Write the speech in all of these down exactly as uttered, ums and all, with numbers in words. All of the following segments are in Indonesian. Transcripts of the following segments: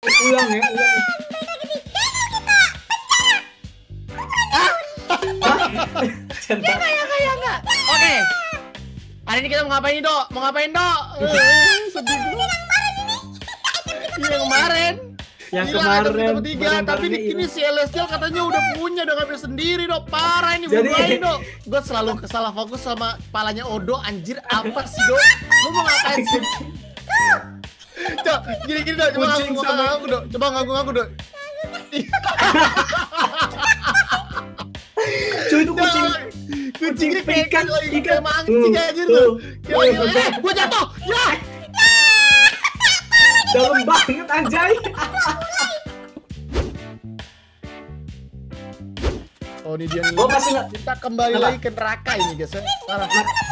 Ulang ya, ulang. Ya kayak kayak enggak. Oke. Hari ini kita mau ngapain, Dok? Mau ngapain, Dok? Eh, sedih gua. Yang kemarin. Yang Gila, kemarin. kita bertiga, tapi di kini si Celestial katanya udah punya, udah ngambil sendiri, Dok. Parah ini Jadi- mulai, Dok. Gue selalu salah fokus sama palanya Odo. Anjir, apa sih, Dok? Lu mau ngapain sih? Cok, gini-gini, Dok. Coba Kucing ngaku sama- ngaku, Dok. Coba ngaku-ngaku, Dok. Cuy itu kucing. Kucing ini kayak ikan, kayak ikan. kayak mancing Tuh, aja tuh, tuh. tuh. Eh, gua jatuh. Ya. Dalam banget anjay. Oh, ini dia nih. Gua masih nggak. Kita kembali Apa? lagi ke neraka ini, guys. Ya. Parah.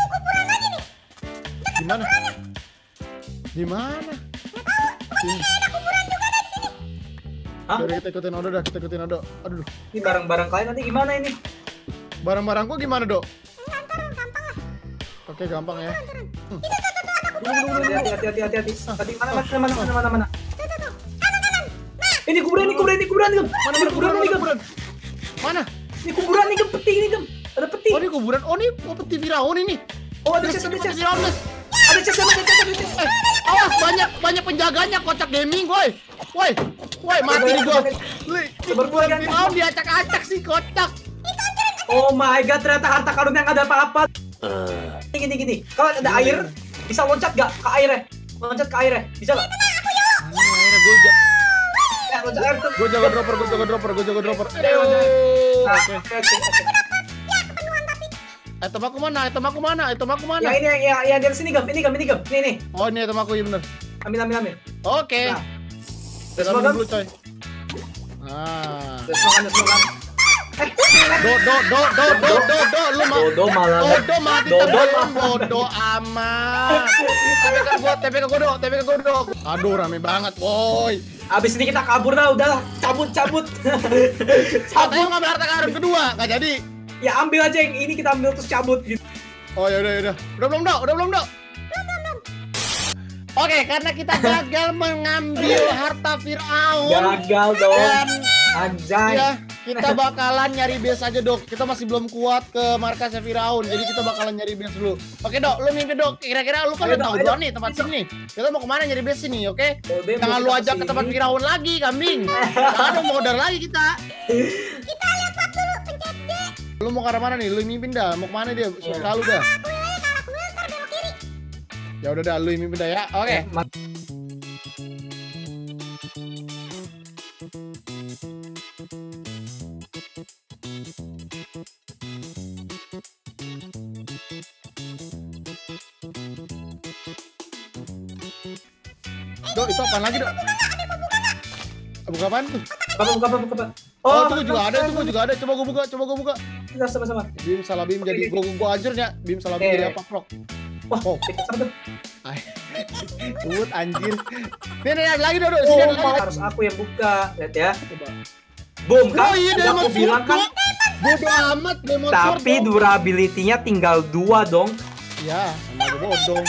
Gimana? Di mana? Sini. Hah? Udah kita ikutin Odo dah, kita ikutin Odo. Aduh. Ini barang-barang kalian nanti gimana ini? Barang-barangku gimana, Dok? Oke, gampang ya. Hmm. Hati-hati, hati-hati, hati-hati. Tadi mana mana mana mana mana mana. Ini kuburan, ini kuburan, ini kuburan, Gem. Mana Ini mana kuburan, kuburan, ini mana Gem. kuburan? Mana? Ini kuburan, ini Gem. Peti ini, Gem. Ada peti. Oh, ini kuburan. Oh, ini oh, peti Firaun ini. Oh, ada Guys, chest, ini ada peti chest. Firaun, guys. Ada chest, ada chest, ada chest. Eh, awas banyak banyak penjaganya kocak gaming, woi. Woi. Woi, mati nih gua. Li, Sebar gua kan. Firaun diacak-acak sih kocak. Oh my god, ternyata harta karun yang ada apa-apa. Ini gini gini. Kalau ada air, bisa loncat gak ke airnya? Loncat ke airnya, bisa gak? Akhirnya gua ja- Ya, loncat air tuh. gua jaga dropper, gua jaga dropper, gua jaga dropper. Ayo, ayo. Nah, Oke. Oke, oke, oke. Item aku mana? Item aku mana? Item aku mana? Yang ini yang yang, yang dari sini Gem, ini Gem, ini Gem, ini nih. Oh, ini item aku, iya bener. Ambil ambil ambil. Oke. Nah. Kita Terus makan. dulu, coy. Nah. Terus makan, terus makan. Eh, Do do do do do do do lu mau Dodo malah. Dodo mati Dodo tenggelam, malah. bodo amat. T P K gua, T P K gua do, T P K gua do. Aduh, rame banget, boy. Abis ini kita kabur dah, udahlah, cabut cabut. Katanya Cabut. ngambil harta karun kedua, nggak jadi. Ya ambil aja yang ini kita ambil terus cabut gitu. Oh ya udah ya udah. Udah belum dok? Udah belum dok? Oke, karena kita gagal mengambil harta Firaun. Gagal dong. Dan Anjay. ya, kita bakalan nyari base aja dok. Kita masih belum kuat ke markasnya Firaun, jadi kita bakalan nyari base dulu. Oke dok, lu mimpi dok. Kira-kira lu kan Ayo, udah Dok, tahu ayo, duluan Dok. nih tempat Ayo, Dok. sini. Kita mau kemana nyari base sini, oke? Udah, mau Jangan lu kita ajak ke kesini. tempat Firaun lagi, kambing. Jangan modal lagi kita. Kita lihat dulu pencet J. Lu mau ke arah mana nih? Lu mimpin dah. Mau kemana dia? Suka lu dah. Aku wilayah kalau aku wilayah ntar belok kiri. Ya udah dah, lu yang mimpin dah ya. Oke. Ma- Dok, itu apaan lagi, Dok? Buka apaan tuh? Buka buka buka buka. Oh, itu gua juga ada, itu gua juga ada. Coba gua buka, coba gua buka. Kita sama-sama. Bim salah Bim jadi gua gua hancur ya. Bim salah Bim Oke. jadi apa, Prok? Wah, Oh. kita sama tuh. Ay. Tut anjir. Nih, nih, ada lagi, Dok. Dok. Sini Oh, ada lagi. harus aku yang buka. Lihat ya. Coba. Boom kan? Oh iya, Udah Demon aku bilang Sword, kan. Dok. Bodo amat Demon Sword. Tapi dong. durability-nya tinggal dua dong. Ya, sama aja bodong.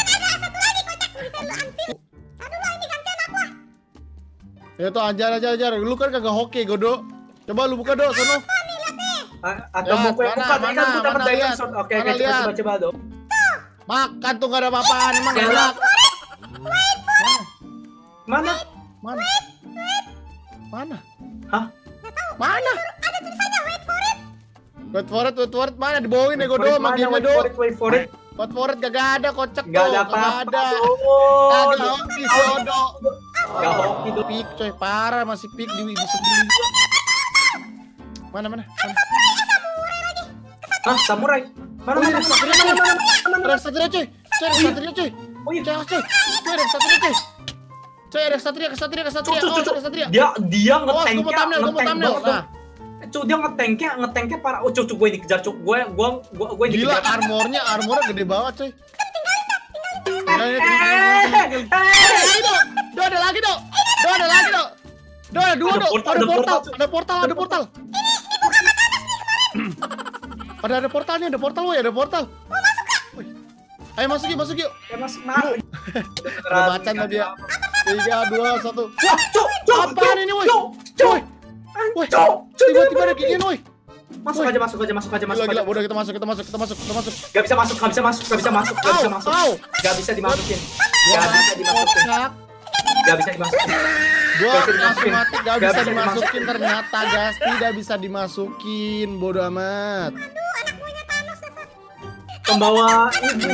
Ya tuh ajar aja ajar. Lu kan kagak hoki, Godo. Coba lu buka, Dok, sono. A- Atau Ya, mau gue mana, buka, tadi kan mana, gue dapat mana diamond lihat? sword. Oke, Mana oke, coba lihat? coba coba dong. Makan tuh gak ada apa-apaan, emang Ya, enak. Mana? Mana? Mana? Hah? Mana? Ada tulisannya wait for it. Wait for it, wait for it, mana? Dibawain ya, Godo, sama Mana? game-nya, Wait Do. for it, wait for it. Wait for it, kagak ada, kocak, Gak Do. ada Kagak apa-apa. ada. Oh, Kagak hoki, Godo. Gak hoki dong. Pik, coy, parah, masih pik di di sebelum gua. Mana, mana? Mana? Hah, samurai? Mana Oh, iya, mana ada mana satria, mana mana mana mana? Ada satria, coy. Coy, ada satria, coy. Oh iya. Coy, awas, coy. Coy, ada satria, coy. Coy, ada satria, ke satria, ke satria. Cucu, Oh, cucu. ada satria. Dia dia Awas, gua mau nge-tanknya, thumbnail, gua mau nge-tank thumbnail. banget. Nah, Cuy, dia nge-tanknya, nge-tanknya parah. Oh, cucu gue dikejar, cuy. Gue gue gue gue gila, dikejar. armornya, armornya gede banget, coy. Tinggal, tinggal, tinggal, Eh, tinggal, tinggal. eh. Ada lagi, Dok. Do, ada lagi, Dok. Do, ada lagi, Dok. Do, ada dua, Ada Dok. portal, Ada ada portal, portal. ada portal, ada portal. Ada ada portal nih, ada portal, woy, ada portal. Wih. Ayo masuk yuk, masuk yuk. Ya mas, mas. Udah macan tadi ya. Tiga, dua, satu. Wah, cuk, cuk, Apa? Cok, cok, Tiba-tiba ada ginian, woi. Masuk aja, masuk aja, masuk aja, masuk Gila, gila, aja. udah kita masuk, kita masuk, kita masuk, kita masuk. Gak bisa masuk, gak bisa masuk, gak bisa masuk, gak bisa masuk. Au, Gak bisa dimasukin. Gua Gak bisa dimasukin. kocak. Gak bisa dimasukin. Gua Gak bisa langsung dimasukin. mati, gak Gak bisa bisa dimasukin ternyata, guys. Tidak bisa dimasukin, bodoh amat. Aduh, anak buahnya Thanos dasar. Pembawa ini.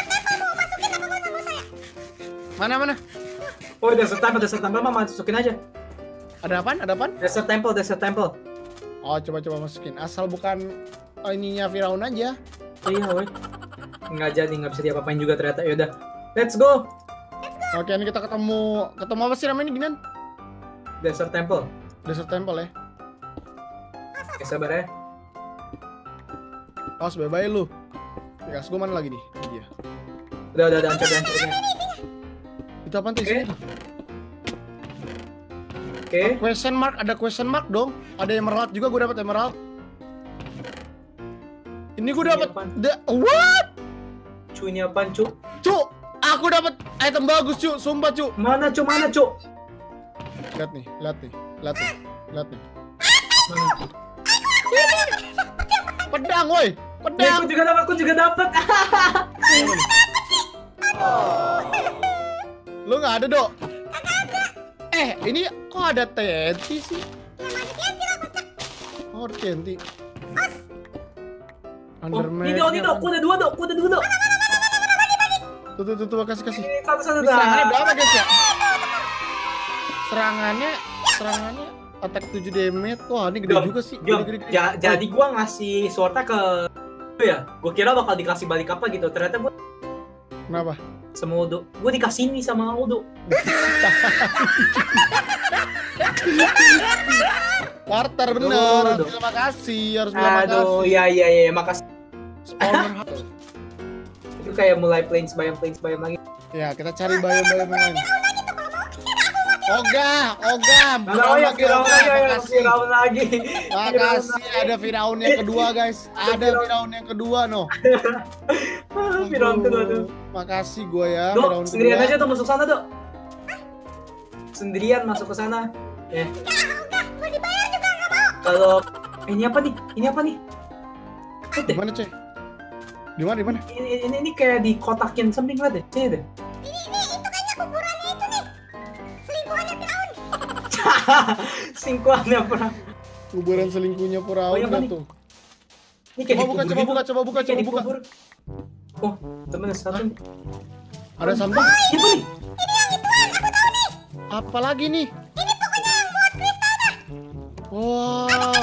Mana, mana? Oh, desert temple, desert temple mah masukin aja. Ada apaan? Ada apaan? Desert temple, desert temple. Oh, coba-coba masukin. Asal bukan oh, ininya Firaun aja. Iya, woi. Nggak jadi, nggak bisa diapa-apain juga ternyata. Yaudah, let's go. Oke, ini kita ketemu. Ketemu apa sih namanya ginian? Desert temple. Desert Temple ya. Oke, sabar ya. Awas, bye-bye lu. Gas gue mana lagi nih? Iya. Udah, udah, udah, hancur, udah, hancur. Oke. Itu apaan tuh Oke. isinya? Oke. Question mark, ada question mark dong. Ada emerald juga, gue dapat emerald. Ini gue Ini dapat apaan? the what? Cu, ini apaan, cu? Cuk, aku dapat item bagus, Cuk. Sumpah, Cuk. Mana, cu, mana, cu? Lihat nih, lihat nih, lihat nih, lihat nih. Mana? Pedang, woi. Ya, Pedang. aku juga dapat, aku juga dapat. Lu nggak ada, Dok? Eh, ini kok ada T N T sih? Oh, T N T. Oh, Underman. ini dok, ini dok, aku ada dua dok, aku ada dua dok. Tuh, tuh, tuh, tuh, kasih, kasih. Ini satu satu Ini serangannya dah. berapa, guys ya? Serangannya, serangannya attack tujuh damage. Wah, ini gede Jom, juga sih. Jom, Gede, gede, gede. ja- jadi gua ngasih swordnya ke ya. Gua kira bakal dikasih balik apa gitu. Ternyata gua Kenapa? sama Udo. Gua dikasih ini sama Udo. Barter bener. Aduh, Harus aduh. terima kasih, harus bilang Aduh, makasih. iya iya iya, makasih. Spawner. Itu kayak mulai plains bayam plains bayam lagi. Ya, kita cari bayam-bayam yang lain. Oga, Oga, Kalau ya Firaun lagi, ya makasih. Firaun lagi. Makasih, ada Firaun yang kedua, guys. Ada Firaun yang kedua, no. Firaun kedua tuh. Makasih gue ya, Firaun Dok, sendirian kedua. aja tuh masuk sana, Dok. Sendirian masuk ke sana. Ya. Mau dibayar juga nggak mau. Kalau ini apa nih? Ini apa nih? Lihat deh. Gimana, Coy? Di mana, di mana? Ini, ini, ini kayak dikotakin something lah deh. Sini deh. Ini ini itu kayaknya kuburannya itu nih. Selingkuhannya Firaun. Singkuannya pernah. Kuburan selingkuhnya Firaun Oh, iya, nggak apa tuh? Ini kayak Coba buka, dikubur coba gitu. buka, coba buka, Ini kayak coba buka. dikubur. Oh, temen satu. Ada sampah? Ini apa nih? Apa lagi nih? Ini pokoknya yang buat kristalnya. Wow.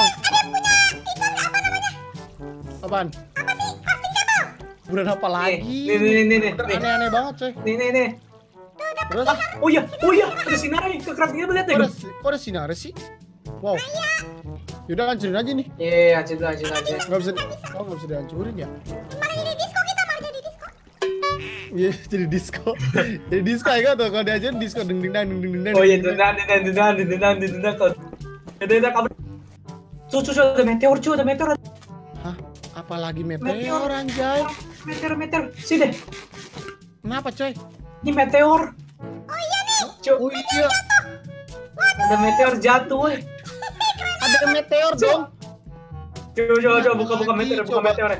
Apaan? Kuburan apa lagi? Nih, nih, nih, nih, nih. Kuburan aneh-aneh banget, coy. Nih, nih, nih. Terus? Oh iya, oh iya, ada sinarnya ke craftingnya lihat deh. Kok ada, kok ada sinar sih? Wow. Yaudah hancurin aja nih. Iya, iya, cinta, cinta, cinta. Nggak bisa, oh nggak bisa dihancurin ya? Malah jadi disco kita malah jadi disco. Iya, jadi disco. Jadi disco ya tuh, kalau dihancurin disco deng deng deng deng deng deng. Oh iya, dendang, dendang, dendang, dendang, dendang, kau. Dendang, dendang, kamu. Cuy, cuy, cuy, ada meteor, cuy, ada meteor. Hah? Apalagi meteor Meteor. anjay? Meteor, meteor. Sini deh. Kenapa coy? Ini meteor. Oh iya nih. Cuy, Oh iya, ada meteor jatuh, weh. ada meteor dong. Coba, coba, coba, buka, buka meteor, buka Coba. meteor.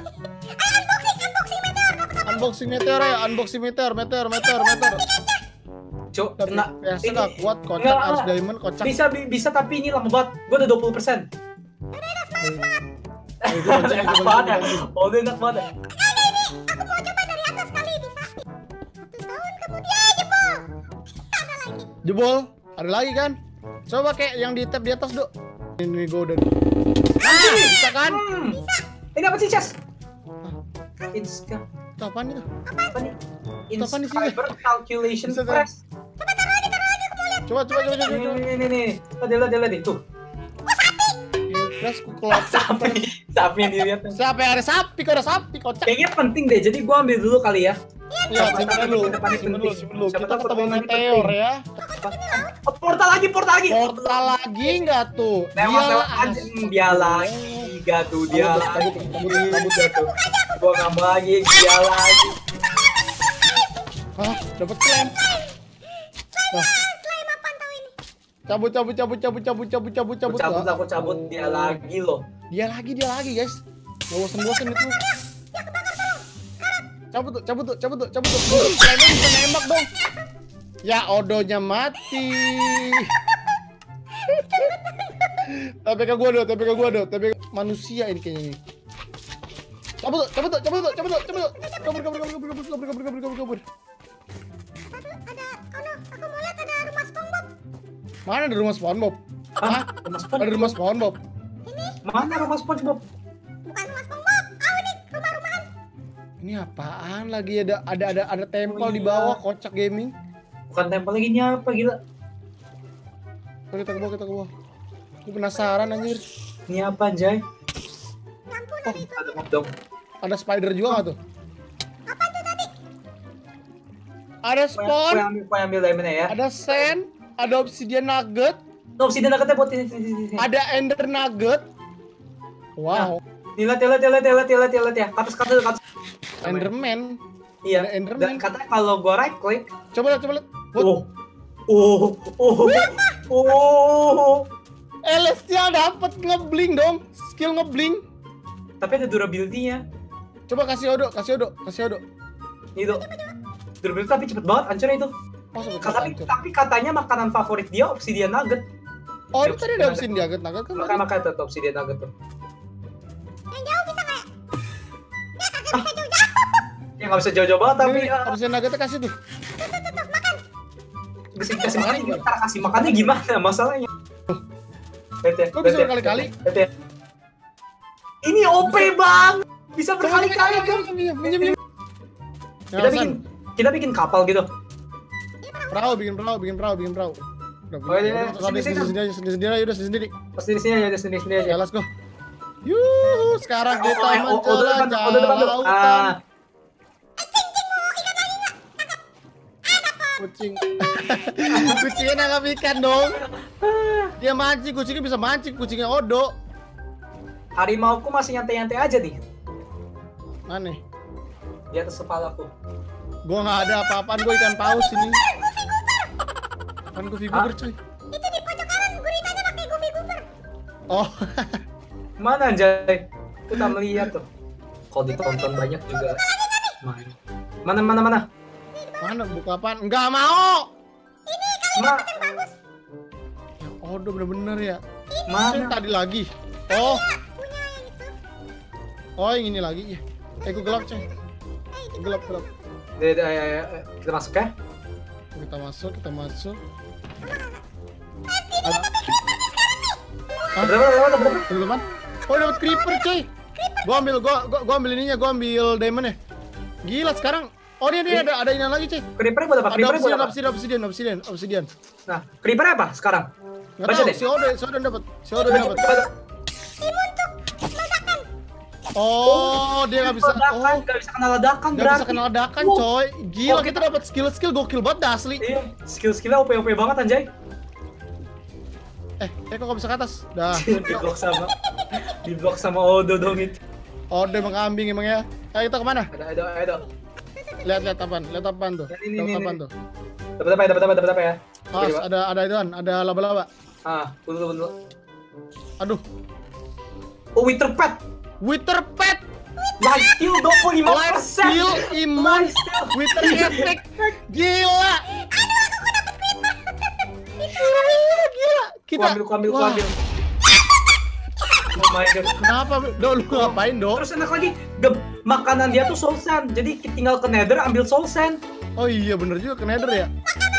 Unboxing meteor ya, unboxing meteor, meteor, meteor, meteor. Cuk, Tapi nah, biasa ini nggak kuat, kocak Nggak, harus nggak. diamond, kocak. bisa, bi- bisa, tapi ini lama banget. Gue udah dua puluh persen. Eh, gua bantuin, gua Enak bantuin, banget ya. gua bantuin. Oh, udah enak banget ya. Aku mau coba dari atas kali bisa. Satu tahun kemudian jebol. Ada lagi. Jebol, ada lagi kan? Coba kayak yang di tab di atas, Dok. Ini gua udah. Nah, bisa kan? Hmm. Ini apa sih, Chess? Inska. Itu apaan itu? Apa nih? Itu apaan di sini? Inscriber calculation Bisa, press. Coba, coba, coba, coba, Ini, coba. ini, ini, ini. Lihat, lihat, lihat, lihat. Tuh. Terus ku keluar. Sapi. Sapi yang dilihat. Siapa yang ada sapi? Kok ada sapi, kocak? Kayaknya penting deh, jadi gua ambil dulu kali ya. Iya, Siapa simpen tahu dulu, ke depan ini simpen dulu, penting. simpen dulu. Siapa Kita tahu ketemu ke depan ini meteor penting. ya. Oh, portal lagi, portal lagi. Portal lagi nggak tuh? Lewat, Dia lewat aja. Hmm, Dia lagi, gak tuh, dia Kabut, lagi. kabut, kabut, kabut. Gak tuh. Gua nggak mau lagi, dia lagi. Hah, dapat klaim. Wah, Slime apaan tahu ini? Cabut, cabut, cabut, cabut, cabut, cabut, cabut, cabut. Aku cabut, Nggak? aku cabut. Dia Oh. lagi loh. Dia lagi, dia lagi, guys. Gak bosen-bosen itu. Cabut tuh, cabut tuh, cabut tuh, cabut tuh. Selainnya bisa nembak dong. Ya, Odonya mati. T P K gua dong, T P K gua dong, T P K manusia ini kayaknya nih. Cabut tuh, cabut tuh, cabut tuh, cabut tuh, cabut tuh. Kabur, kabur, kabur, kabur, kabur, kabur, kabur, kabur, kabur, kabur. Aduh, ada, oh no, aku mau lihat ada rumah SpongeBob. Mana ada rumah SpongeBob? Hah? Rumah Ada SpongeBob. rumah SpongeBob. Mana rumah SpongeBob? Bukan rumah SpongeBob. Oh, ini rumah-rumahan. Ini apaan lagi ada ada ada ada tempel Oh, di iya. bawah kocak gaming. Bukan tempel lagi ini apa gila? Ayo, kita ke bawah, kita ke bawah. Gue penasaran anjir. Ini apa Jay? Ya ampun, Oh, ada itu. Ada map dong. ada spider juga nggak tuh? Apa tuh tadi? Ada Kau spawn, yang ambil, kau yang ambil diamondnya ya. ada sand, ada obsidian nugget, Tuh, sini dekatnya buat ini, sini, sini, sini. ada ender nugget. Wow, Nih, lihat, lihat, lihat, lihat, lihat, lihat, lihat ya. Ke atas, ke atas, ke atas. enderman. Iya. Ada Enderman. Dan katanya kalau gua right click, Coba lihat, coba lihat. What? oh, oh, oh, oh. Celestial dapat ngebling dong. Skill ngebling. Tapi ada durability-nya. Coba kasih Odo, kasih Odo, kasih Odo. Itu. Durability tapi cepet banget hancurnya itu. Oh, sobat Tapi, hancur. tapi katanya makanan favorit dia obsidian nugget. Oh, ini tadi ada obsidian nugget, nugget kan? Makanya makanya tuh tuh obsidian nugget tuh. Yang jauh bisa nggak? Ya, kagak bisa jauh-jauh. Ya nggak bisa jauh-jauh banget tapi Ini, ah, obsidian nuggetnya kasih tuh. bisa dikasih makannya gimana? Cara kasih makannya gimana masalahnya? Lihat ya, Kok bisa lihat ya, berkali-kali? lihat ya. Ini O P bang, bisa berkali-kali kan? Minjem, minjem, minjem. Kita bikin kita bikin kapal gitu. perahu, bikin perahu, bikin perahu, bikin perahu. Udah, Oh, iya, iya. udah, udah, Sini, sini, sendiri aja, sendiri sendiri aja, udah sendiri. Pas di sini aja, di sini sini aja. Ya, let's go. Yuh, sekarang kita Oh, oh, oh, udah depan, menjelajah udah depan tuh. lautan. Ah, Kucing. Kucingnya nangkap ikan dong. Dia mancing, kucingnya bisa mancing, kucingnya Odo. harimauku masih nyantai-nyantai aja nih Mana? di atas kepalaku. Gua nggak ada apa-apaan, gua ikan paus ini. Kan gua figurer cuy. Itu di pojok kanan, guritanya pakai Goofy Goober. Oh, Mana anjay? Kita melihat tuh. Kalau ditonton banyak juga. Main. Mana mana mana? mana buka apaan? Nggak mau. Ma, Ya, Odo bener-bener ya. Yang mana? tadi lagi. Oh, oh yang ini lagi ya. Eh, gua gelap coy. Gelap gelap. Deh, deh, ayo, ayo, ayo. Kita masuk ya. Kita masuk, kita masuk. Berapa berapa berapa? berapa? Duluan. Oh, dapat creeper coy. Gua ambil, gua, gua, gua ambil ininya, gua ambil diamond ya. Gila sekarang. Oh, dia dia ada ada ini lagi coy. Creeper buat apa? Ada Creeper buat obsidian, apa? obsidian, obsidian, obsidian, obsidian. Nah, creeper apa sekarang? Nggak Baca tahu, deh. si Odo, si Odo dapat, si Odo Coba, dapat. coba, coba. Oh, dia nggak bisa. Ledakan, Oh, nggak bisa kena ledakan nggak berarti. bisa kena ledakan Wow. coy. Gila, Oh, kita dapat skill-skill gokil banget dah asli. Iya, skill-skillnya O P O P banget anjay. Eh, eh kok nggak bisa ke atas? Dah. Di blok sama di blok sama Odo dong itu. Odo emang kambing emang ya. Ayo kita kemana? Ada ada ada. Lihat lihat apaan? Lihat apaan tuh? Ini, ini, Dapat ini, apaan ini. tuh? Dapat apa ya? Dapat apa? Dapat apa ya? Oke, Mas, coba. ada ada ituan, ada laba-laba. Ah, dulu dulu dulu. Aduh, Oh, Wither Pet. Wither Pet, Life steal dua puluh lima life persen. steal, imun, Life steal. Wither effect, gila. Gila, gila. Ku Kita. ambil, ku ambil, ku Wah, ambil. Oh my god. Kenapa? Do, lu ngapain do? Terus enak lagi, gem- makanan dia tuh soul sand. Jadi tinggal ke Nether ambil soul sand. Oh iya bener juga ke Nether ya.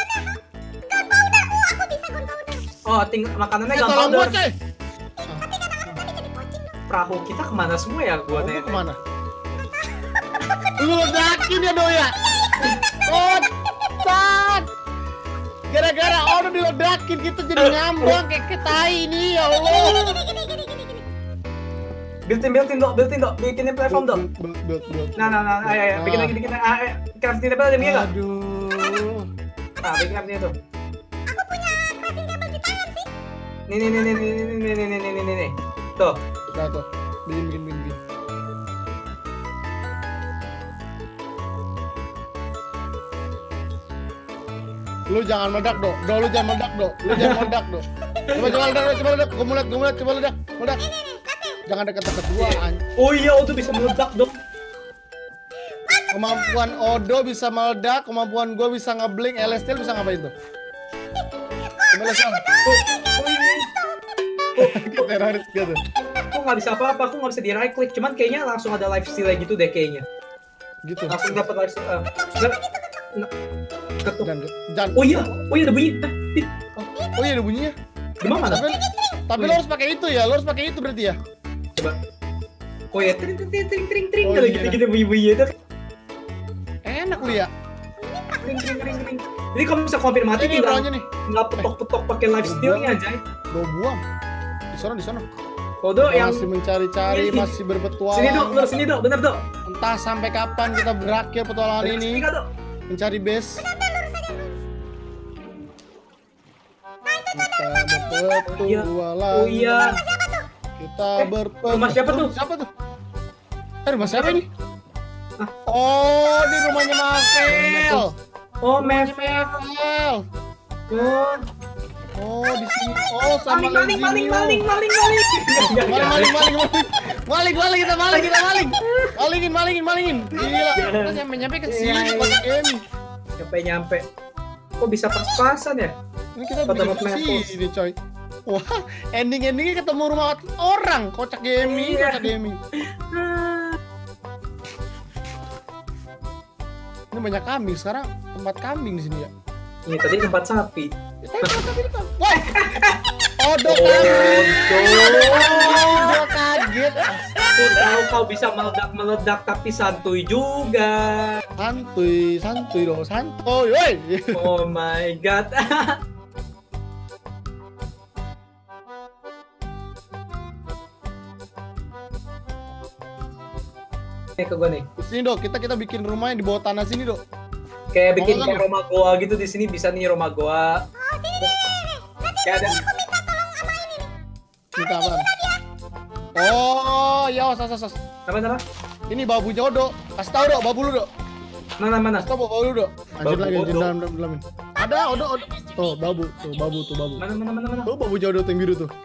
Oh, tinggal makanannya Eh, tolong gua gunpowder. coy. Perahu kita kemana semua ya gua Gua nanya. kemana? Lu ledakin ya do ya. Oh, cat. Gara-gara Odo diledakin kita jadi ngambang kayak ketai ini ya Allah. Built-in, built-in dok, built-in dok, bikinin platform dok. Build, build, build. Nah, nah, nah, ayo, ayo, bikin Ah. lagi, bikin lagi. Ah, ayo, crafting table ada minyak nggak? Aduh. Nah, bikin crafting tuh. Nih, nih, nih, nih, nih, nih, nih, nih, nih, nih, nih, nih. Tuh. Udah tuh. Bikin, bikin, bikin, bikin. Lu jangan meledak, Dok. Do, lu jangan meledak, Dok. Lu jangan meledak, Dok. Coba coba meledak, coba meledak. Gua meledak, gua meledak, coba meledak. Meledak. Jangan dekat-dekat gua, anjing. Oh iya, Odo bisa meledak dong. Kemampuan Odo bisa meledak, kemampuan gua bisa ngeblink, Elestial bisa ngapain tuh? Coba lihat. Oh iya. Kayak teroris gitu. Kok nggak bisa apa-apa, aku nggak bisa di right click. Cuman kayaknya langsung ada life steal gitu deh kayaknya. Gitu. Langsung dapat life steal. Uh, nggak- nggak- ketuk. Jangan, jangan. Oh iya, oh iya ada bunyi. Eh, ih, Oh iya ada bunyinya. di mana? Tapi, tapi lo harus pakai itu ya, lo harus pakai itu berarti ya. Coba. Oh ya, tring tring tring tring tring Oh, kalau iya. gitu-gitu bunyi-bunyi itu. Enak lu ya. Tring tring tring tring. Jadi kamu bisa konfirmasi Ini tinggal bawahnya nih. nggak petok-petok pakai life steal-nya aja. Lo buang. Di sana, di sana. Odo yang Masih mencari-cari, Sini. masih berpetualang. sini dok, bener sini dok, bener dok. Entah sampai kapan kita berakhir petualangan ini. Sini, Kak, dok. Mencari base. Kita berpetualang. Oh iya. Kita Eh, berpetualang. rumah siapa tuh? Siapa tuh? Eh, rumah siapa ini? Hah? Oh, di rumahnya Mavel. Oh, Mev. Mavel. Oh, Oh, di sini. Oh, sama maling, maling, maling, maling, Lenzini. maling, maling. Maling, maling, maling, maling. Maling, maling, kita maling, kita maling. Malingin, malingin, malingin. Gila, kita nyampe-nyampe ke sini, Iya, Bang Game. Nyampe nyampe. Kok bisa pas-pasan ya? Ini kita Kota bisa ke Maples. sini, coy. Wah, ending-endingnya ketemu rumah orang. Kocak gaming, Iya. kocak gaming. Ah, Ini banyak kambing sekarang, tempat kambing di sini ya. Ini tadi tempat sapi. Wah, Odo Oh, kambing. Odo. Gua kaget. Aku tahu kau bisa meledak-meledak tapi santuy juga. Santuy, santuy dong, santuy. Woi. Oh my god. Nih ke gue nih. Di sini dok, kita kita bikin rumahnya di bawah tanah sini dok. Kayak bikin Mau kan, kayak rumah goa gitu di sini bisa nih rumah goa. Kayak ada. Kita apa? Oh, ya, sos, sos, sos. Apa apa? Ini babu Jodo. Kasih tahu dok, babu lu dok. Mana mana? Kasih tahu babu lu dok. Anjir Babu lagi, anjir Odo. dalam, dalam, dalam. Ada, Odo, Odo. Tuh, babu, tuh, babu, tuh, babu. Mana mana mana mana? Tuh, babu Jodo tuh yang biru tuh.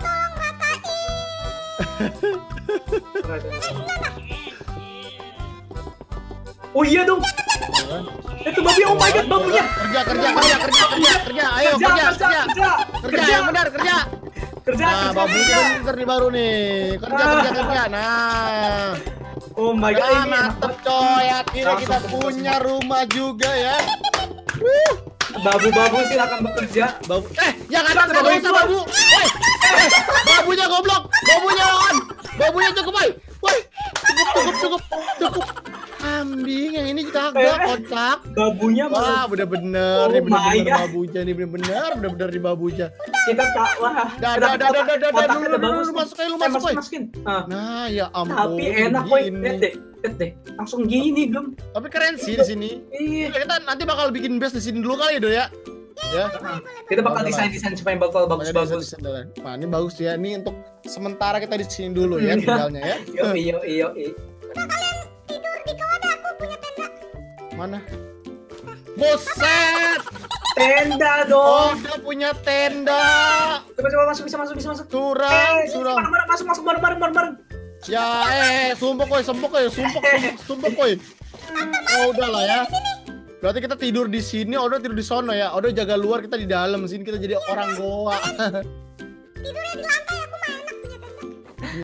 Oh iya dong. Itu babi, oh my god, babunya. Kerja, kerja, kerja, kerja, kerja, kerja. Ayo, kerja, kerja. kerja, Kerja, yang benar, kerja. kerja, Nah, kerja, babu kerja. kita pinter nih baru nih. Kerja, Ah. kerja, kerja. Nah. Oh my god, Ah, ini mantep coy. Akhirnya kita Langsung punya rumah juga ya. babu-babu silakan bekerja. Babu. Eh, jangan ada Babu dosa itu. babu. Woi. Eh, babunya goblok. Babunya on. Babunya cukup, boy. Woi. Cukup, cukup, cukup. Cukup. Kambing yang ini kagak Eh. kocak. Babunya Wah, malah bener-bener Oh nih my bener-bener God. babuja nih bener-bener bener-bener di babuja. kita tak wah. Dah, dah, dah, dah, dah, dah, Kotaknya dulu, udah dulu, bagus dulu, nih. masuk aja, lu Eh, masuk, masuk, boy. masukin. Ah. Nah, ya ampun. Tapi enak boy, gini. lihat deh, lihat deh, langsung gini gem. Tapi keren sih di sini. Iya. Kita nanti bakal bikin base di sini dulu kali ya, Do ya. Ya. Kita bakal Boleh. desain-desain supaya bakal Makanya bagus-bagus. desain dulu. Nah, ini bagus ya. Ini untuk sementara kita di sini dulu ya Hmm. tinggalnya ya. Yo yo yo. Tidur di kawan aku punya tenda. Mana? Buset! Tenda Oh, dong. udah punya tenda. Coba coba masuk, bisa masuk, bisa masuk. Curang, Eh, curang. bareng, bareng, masuk, masuk, bareng, bareng, bareng, bareng. Ya, eh, sumpah koi, sumpah koi, sumpah, sumpah, sumpah koi. Oh, udah lah ya. Berarti kita tidur di sini, Odo tidur di sono ya. Odo jaga luar, kita di dalam sini kita jadi orang goa. Tidurnya di lantai aku mah enak punya tenda.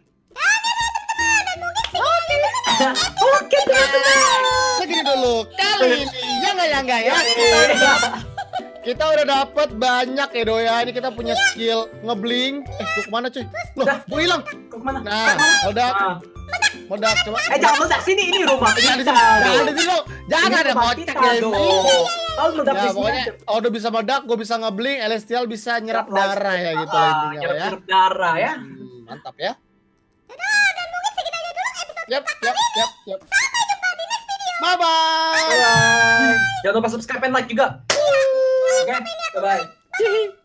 Oke, teman-teman. Segini dulu kali ini, ya nggak ya nggak ya. Kita udah dapet, kita udah dapet banyak ya Do ya. Ini kita punya skill ngebling. Eh, tuh kemana cuy? Loh, Udah. gue hilang. Kau kemana? Nah, meledak, Ah. meledak. Coba. Eh, jangan meledak sini, ini rumah Jangan di kita. sini, jangan dong. di sini, dong. Jangan Ini ada rumah kocak kita, ya. dong. Kau meledak Ya di sini pokoknya aja. Odo bisa meledak, gue bisa ngebling, Celestial bisa nyerap darah ya gitu lah Ah, intinya lah ya. nyerap darah ya. Hmm, mantap ya. Yap, yap, yap, yap. Bye bye. Bye. Jangan lupa subscribe dan like juga. Oke, bye bye.